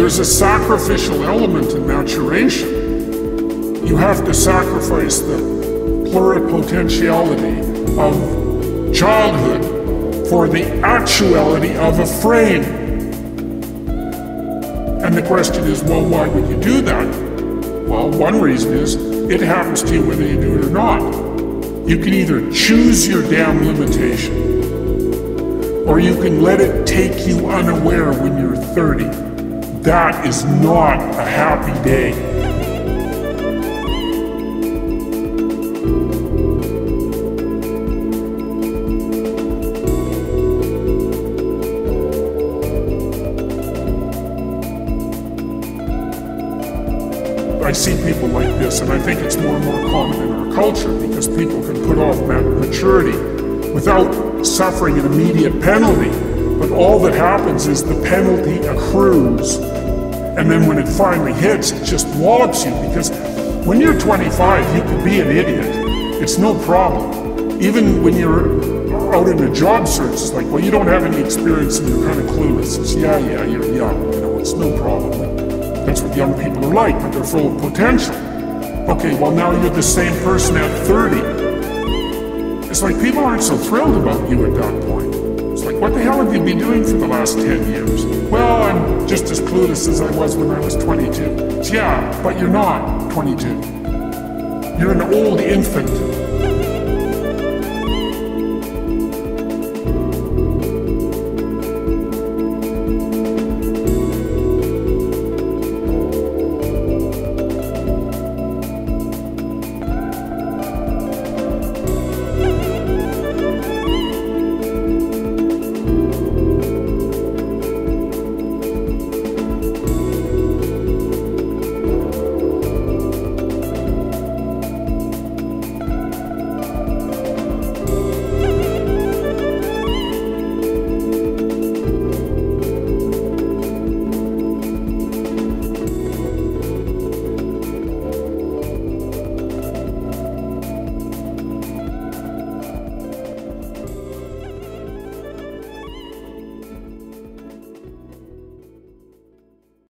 there's a sacrificial element in maturation. You have to sacrifice the pluripotentiality of childhood for the actuality of a frame. And the question is, well, why would you do that? Well, one reason is it happens to you whether you do it or not. You can either choose your damn limitation, or you can let it take you unaware when you're 30. That is not a happy day. I see people like this, and I think it's more and more common in our culture because people can put off maturity without suffering an immediate penalty. But all that happens is the penalty accrues, and then when it finally hits, it just wallops you, because when you're 25, you could be an idiot. It's no problem. Even when you're out in a job search, it's like, well, you don't have any experience and you're kind of clueless. It's, yeah, you're young, it's no problem. That's what young people are like, but they're full of potential. Okay, well now you're the same person at 30. It's like people aren't so thrilled about you at that point. It's like, what the hell have you been doing for the last 10 years? Well, I'm just as clueless as I was when I was 22. It's, yeah, but you're not 22. You're an old infant.